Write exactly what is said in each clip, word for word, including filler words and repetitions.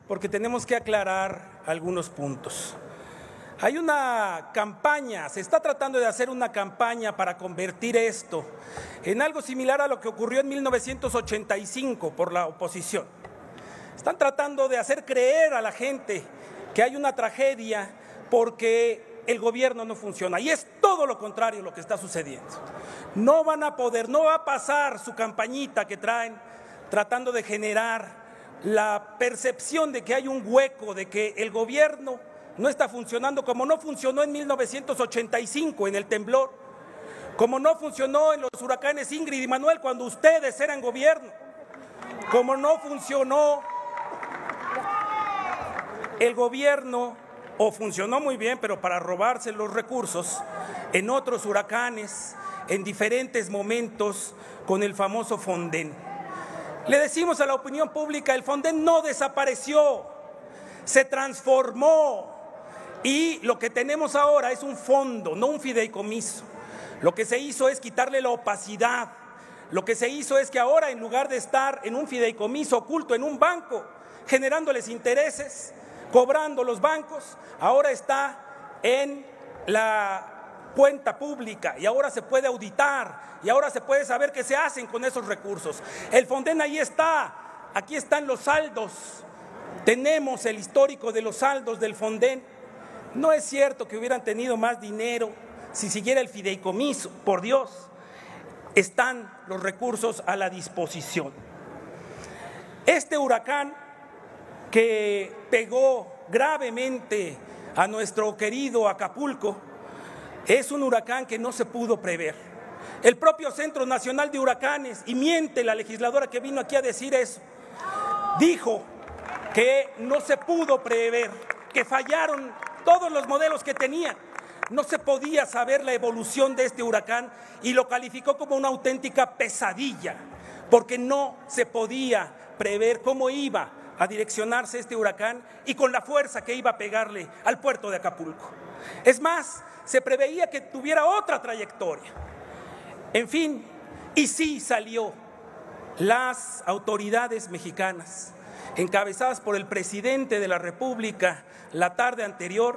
porque tenemos que aclarar algunos puntos. Hay una campaña, se está tratando de hacer una campaña para convertir esto en algo similar a lo que ocurrió en mil novecientos ochenta y cinco por la oposición. Están tratando de hacer creer a la gente que hay una tragedia porque el gobierno no funciona, y es todo lo contrario lo que está sucediendo. No van a poder, no va a pasar su campañita que traen tratando de generar la percepción de que hay un hueco, de que el gobierno no está funcionando como no funcionó en mil novecientos ochenta y cinco en el temblor, como no funcionó en los huracanes Ingrid y Manuel cuando ustedes eran gobierno, como no funcionó el gobierno, o funcionó muy bien, pero para robarse los recursos en otros huracanes, en diferentes momentos, con el famoso Fonden. Le decimos a la opinión pública, el Fonden no desapareció, se transformó, y lo que tenemos ahora es un fondo, no un fideicomiso. Lo que se hizo es quitarle la opacidad, lo que se hizo es que ahora, en lugar de estar en un fideicomiso oculto en un banco, generándoles intereses, cobrando los bancos, ahora está en la cuenta pública y ahora se puede auditar y ahora se puede saber qué se hacen con esos recursos. El Fonden ahí está, aquí están los saldos, tenemos el histórico de los saldos del Fonden. No es cierto que hubieran tenido más dinero si siguiera el fideicomiso, por Dios, están los recursos a la disposición. Este huracán que pegó gravemente a nuestro querido Acapulco es un huracán que no se pudo prever. El propio Centro Nacional de Huracanes, y miente la legisladora que vino aquí a decir eso, dijo que no se pudo prever, que fallaron todos los modelos que tenían. No se podía saber la evolución de este huracán y lo calificó como una auténtica pesadilla, porque no se podía prever cómo iba a direccionarse este huracán y con la fuerza que iba a pegarle al puerto de Acapulco. Es más, se preveía que tuviera otra trayectoria. En fin, y sí salió las autoridades mexicanas, encabezadas por el presidente de la República la tarde anterior,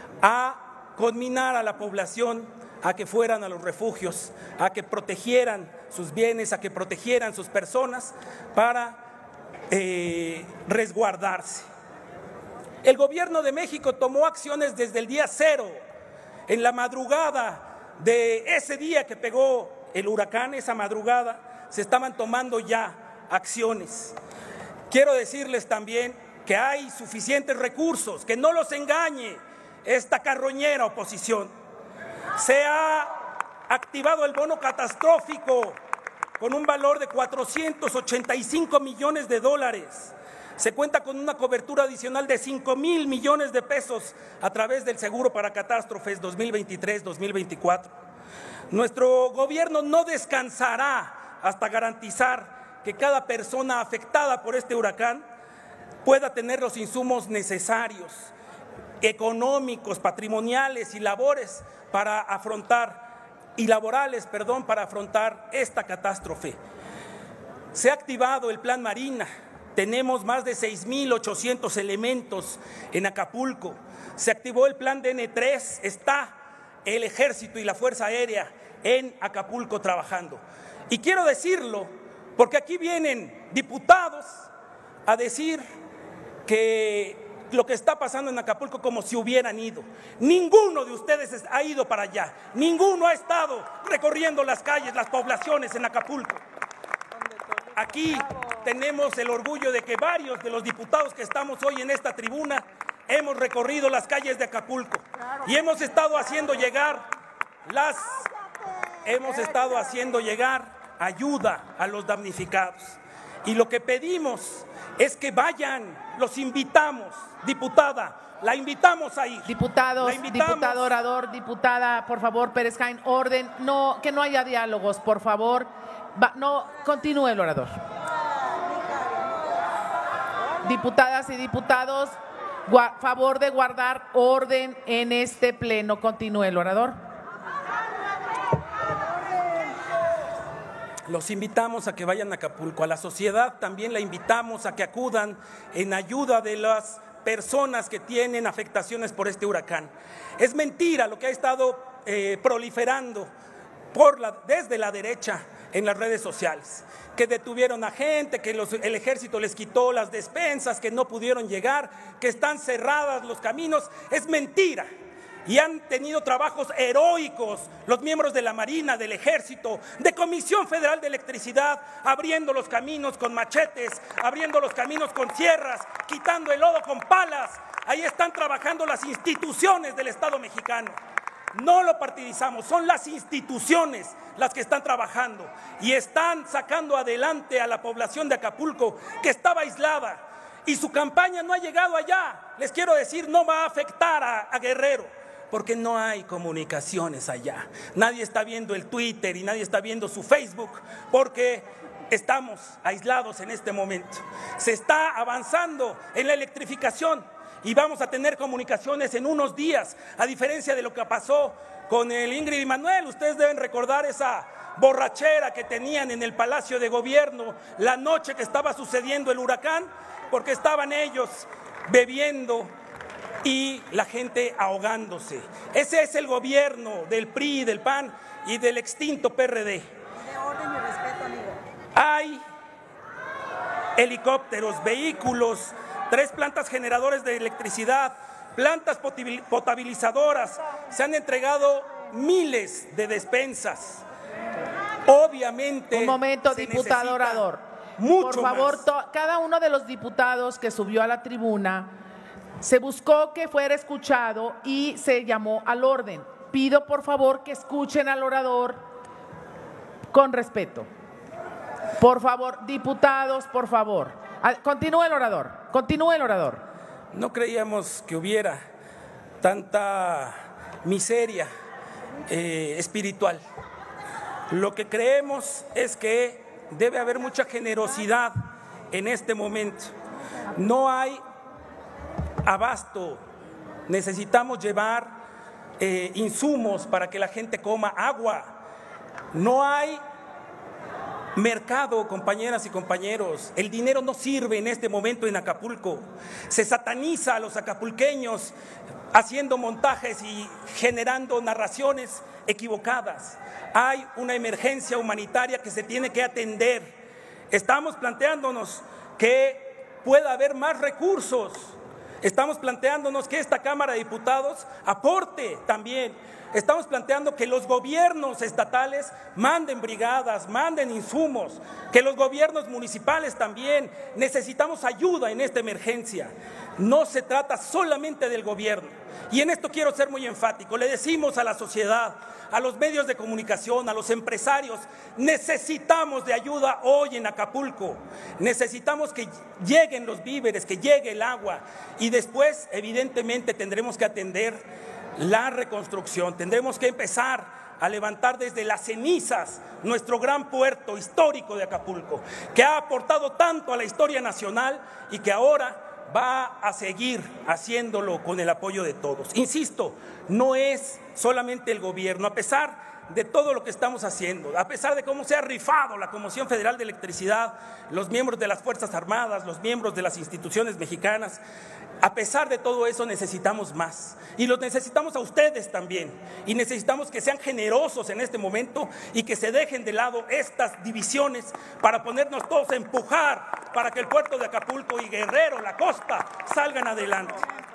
a conminar a la población a que fueran a los refugios, a que protegieran sus bienes, a que protegieran sus personas para eh, resguardarse. El gobierno de México tomó acciones desde el día cero. En la madrugada de ese día que pegó el huracán, esa madrugada, se estaban tomando ya acciones. Quiero decirles también que hay suficientes recursos, que no los engañe esta carroñera oposición. Se ha activado el bono catastrófico con un valor de cuatrocientos ochenta y cinco millones de dólares. Se cuenta con una cobertura adicional de cinco mil millones de pesos a través del seguro para catástrofes dos mil veintitrés dos mil veinticuatro. Nuestro gobierno no descansará hasta garantizar que cada persona afectada por este huracán pueda tener los insumos necesarios, económicos, patrimoniales y labores para afrontar, y laborales, perdón, para afrontar esta catástrofe. Se ha activado el Plan Marina, tenemos más de seis mil ochocientos elementos en Acapulco. Se activó el Plan D N tres, está el Ejército y la Fuerza Aérea en Acapulco trabajando. Y quiero decirlo, porque aquí vienen diputados a decir que lo que está pasando en Acapulco como si hubieran ido. Ninguno de ustedes ha ido para allá, ninguno ha estado recorriendo las calles, las poblaciones en Acapulco. Aquí tenemos el orgullo de que varios de los diputados que estamos hoy en esta tribuna hemos recorrido las calles de Acapulco y hemos estado haciendo llegar las, hemos estado haciendo llegar ayuda a los damnificados. Y lo que pedimos es que vayan, los invitamos, diputada, la invitamos ahí. Diputados, invitamos. diputado orador, diputada, por favor, Pérez Jaén, orden, no, que no haya diálogos, por favor. Va, no, continúe el orador. Diputadas y diputados, gua, favor de guardar orden en este pleno. Continúe el orador. los invitamos a que vayan a Acapulco. A la sociedad también la invitamos a que acudan en ayuda de las personas que tienen afectaciones por este huracán. Es mentira lo que ha estado eh, proliferando por la, desde la derecha en las redes sociales, que detuvieron a gente, que los, el ejército les quitó las despensas, que no pudieron llegar, que están cerradas los caminos. Es mentira. Y han tenido trabajos heroicos los miembros de la Marina, del Ejército, de Comisión Federal de Electricidad, abriendo los caminos con machetes, abriendo los caminos con sierras, quitando el lodo con palas. Ahí están trabajando las instituciones del Estado mexicano. No lo partidizamos, son las instituciones las que están trabajando y están sacando adelante a la población de Acapulco, que estaba aislada, y su campaña no ha llegado allá. Les quiero decir, no va a afectar a, a Guerrero, porque no hay comunicaciones allá. Nadie está viendo el Twitter y nadie está viendo su Facebook, porque estamos aislados en este momento. Se está avanzando en la electrificación y vamos a tener comunicaciones en unos días, a diferencia de lo que pasó con el Ingrid y Manuel. Ustedes deben recordar esa borrachera que tenían en el Palacio de Gobierno la noche que estaba sucediendo el huracán, porque estaban ellos bebiendo y la gente ahogándose. Ese es el gobierno del P R I, del P A N y del extinto P R D. De orden y respeto, amigo. Hay helicópteros, vehículos, tres plantas generadoras de electricidad, plantas potabilizadoras, se han entregado miles de despensas. Obviamente. Un momento, diputado Orador. Por favor, cada uno de los diputados que subió a la tribuna, se buscó que fuera escuchado y se llamó al orden. Pido, por favor, que escuchen al orador con respeto. Por favor, diputados, por favor. Continúe el orador, continúe el orador. No creíamos que hubiera tanta miseria eh, espiritual. Lo que creemos es que debe haber mucha generosidad en este momento. No hay abasto, necesitamos llevar eh, insumos para que la gente coma, agua. No hay mercado, compañeras y compañeros. El dinero no sirve en este momento en Acapulco. Se sataniza a los acapulqueños haciendo montajes y generando narraciones equivocadas. Hay una emergencia humanitaria que se tiene que atender. Estamos planteándonos que pueda haber más recursos. Estamos planteándonos que esta Cámara de Diputados aporte también. Estamos planteando que los gobiernos estatales manden brigadas, manden insumos, que los gobiernos municipales también. Necesitamos ayuda en esta emergencia. No se trata solamente del gobierno. Y en esto quiero ser muy enfático. Le decimos a la sociedad, a los medios de comunicación, a los empresarios, necesitamos de ayuda hoy en Acapulco. Necesitamos que lleguen los víveres, que llegue el agua, y después evidentemente tendremos que atender la reconstrucción. Tendremos que empezar a levantar desde las cenizas nuestro gran puerto histórico de Acapulco, que ha aportado tanto a la historia nacional y que ahora va a seguir haciéndolo con el apoyo de todos. Insisto, no es solamente el gobierno, a pesar de todo lo que estamos haciendo, a pesar de cómo se ha rifado la Comisión Federal de Electricidad, los miembros de las Fuerzas Armadas, los miembros de las instituciones mexicanas, a pesar de todo eso necesitamos más, y los necesitamos a ustedes también, y necesitamos que sean generosos en este momento y que se dejen de lado estas divisiones para ponernos todos a empujar para que el puerto de Acapulco y Guerrero, la costa, salgan adelante.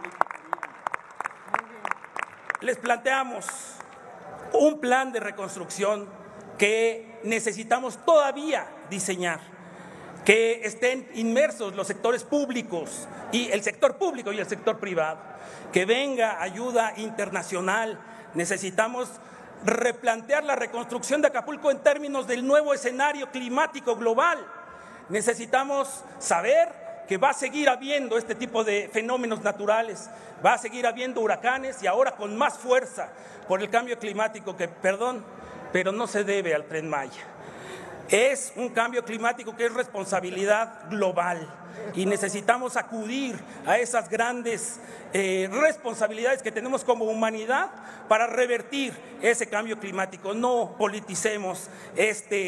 Les planteamos un plan de reconstrucción que necesitamos todavía diseñar, que estén inmersos los sectores públicos y el sector público y el sector privado, que venga ayuda internacional. Necesitamos replantear la reconstrucción de Acapulco en términos del nuevo escenario climático global. Necesitamos saber que va a seguir habiendo este tipo de fenómenos naturales, va a seguir habiendo huracanes y ahora con más fuerza por el cambio climático que, perdón, pero no se debe al Tren Maya. Es un cambio climático que es responsabilidad global y necesitamos acudir a esas grandes eh, responsabilidades que tenemos como humanidad para revertir ese cambio climático. No politicemos este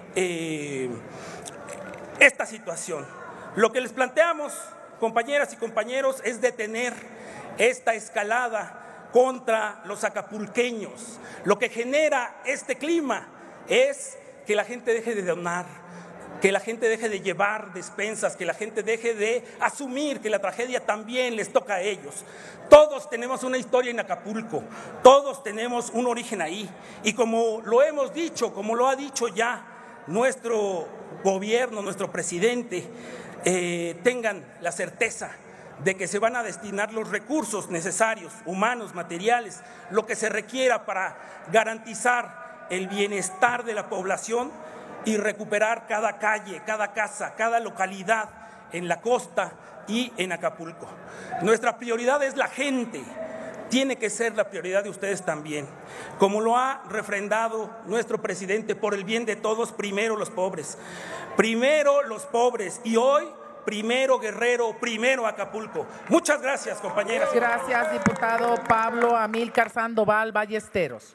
eh, esta situación. Lo que les planteamos, compañeras y compañeros, es detener esta escalada contra los acapulqueños. Lo que genera este clima es que la gente deje de donar, que la gente deje de llevar despensas, que la gente deje de asumir que la tragedia también les toca a ellos. Todos tenemos una historia en Acapulco, todos tenemos un origen ahí, y como lo hemos dicho, como lo ha dicho ya nuestro gobierno, nuestro presidente, eh, tengan la certeza de que se van a destinar los recursos necesarios, humanos, materiales, lo que se requiera para garantizar el bienestar de la población y recuperar cada calle, cada casa, cada localidad en la costa y en Acapulco. Nuestra prioridad es la gente, tiene que ser la prioridad de ustedes también. Como lo ha refrendado nuestro presidente, por el bien de todos, primero los pobres, primero los pobres, y hoy primero Guerrero, primero Acapulco. Muchas gracias, compañeras. Gracias, diputado Pablo Amílcar Sandoval Ballesteros.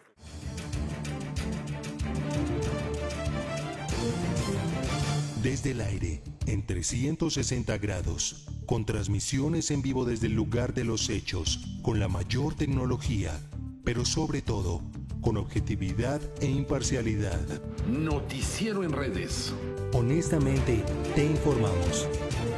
Desde el aire, en trescientos sesenta grados, con transmisiones en vivo desde el lugar de los hechos, con la mayor tecnología, pero sobre todo, con objetividad e imparcialidad. Noticiero en redes. Honestamente, te informamos.